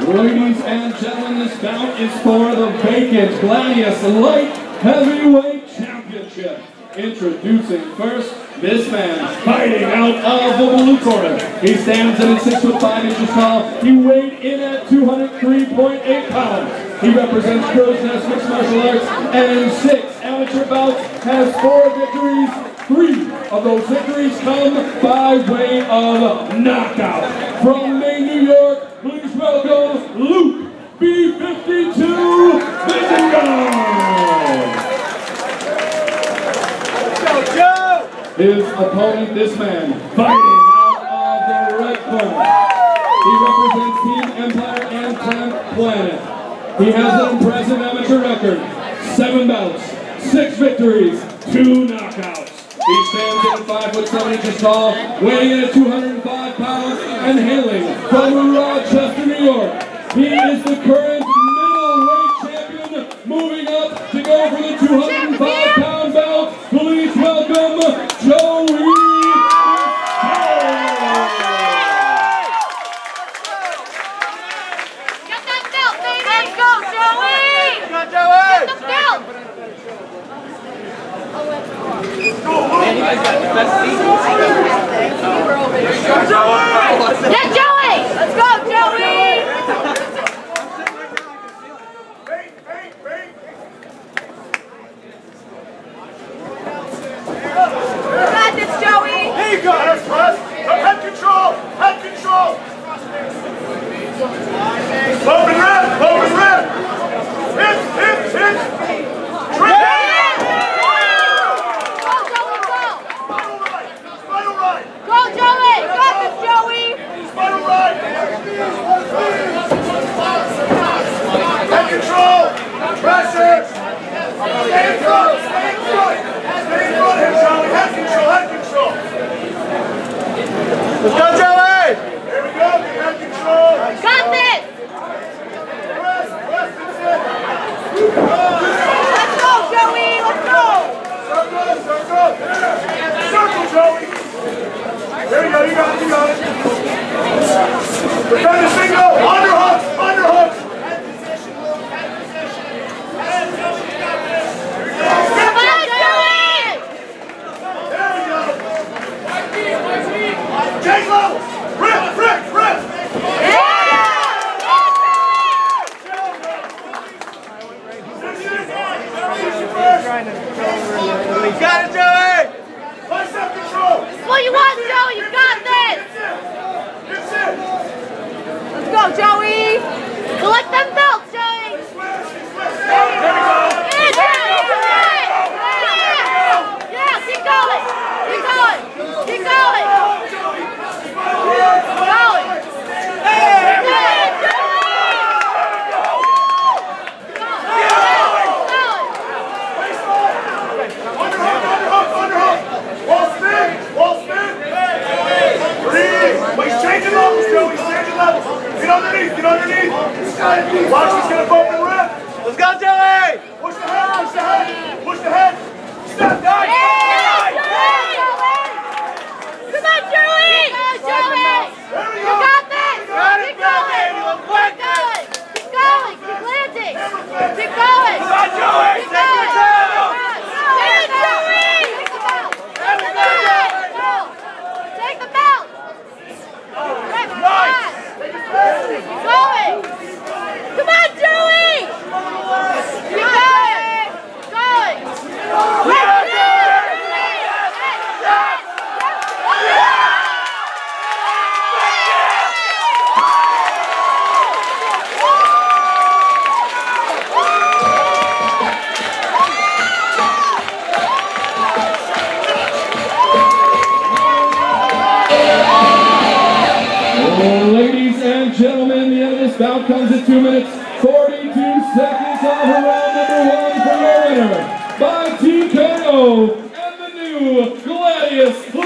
Ladies and gentlemen, this bout is for the vacant Gladius Light Heavyweight Championship. Introducing first, this man fighting out of the blue corner. He stands at 6 foot 5 inches tall. He weighed in at 203.8 pounds. He represents Crow's Nest Mixed Martial Arts and 6 amateur bouts, has 4 victories. 3 of those victories come by way of knockout. From Maine, New York, please welcome Luke B-52 Vincenzo. His opponent, this man, fighting out of the red corner. He represents Team Empire and 10th Planet. He has an impressive amateur record, 7 bouts, 6 victories, 2 knockouts. He stands at 5 foot 7 inches tall, weighing in at 205 pounds, and hailing from Rochester, New York. He is the current middleweight champion, moving up to go for the 205-pound bout. Please welcome Joey. Get that belt, baby! Let's go, Joey! Go, Joey! Get the belt! Get Joey! Let's go, Joey! You got this, Joey! There you go! Head control! Head control! Open rib! Open rib! Hit! Go, Joey! Got this, Joey! Spinal right! Head control! Pressure! Stay in front! Stay in front! Stay in front here, Joey! Head control! Head control! Let's go, Joey! Here we go! Get head control! Got this! Press! That's it! Let's go, Joey! Let's go! Circle! Circle, Joey! There you go, you got it. Defend the single, underhooks. Come on, Joey! There we go. Change levels. Rip. Yeah! Got it, Joey. Bicep control. This is what you want, Joey! You got this! That's it. Let's go, Joey! Collect them belts, Joey! There we go. Yeah, Joey! Yeah, keep going! Keep going! Keep going! Keep going! Changing levels, Joey. Changing levels. Get underneath. Watch, he's gonna bump and rip. Let's go, Joey. Push the head. Step down. Come on, Joey! There we You go. got this! Got it, Keep going! let's Keep going! Keep going! Keep landing! Keep going! Come on, Joey. Keep Take going! your time. Take it, Joey! Take the belt! There we go. Take the belt! Nice. Keep going! Come on, Joey! Keep going! Going! Ladies and gentlemen, the end of this bout comes at 2 minutes, 42 seconds of round number 1 for your winner by TKO and the new Gladius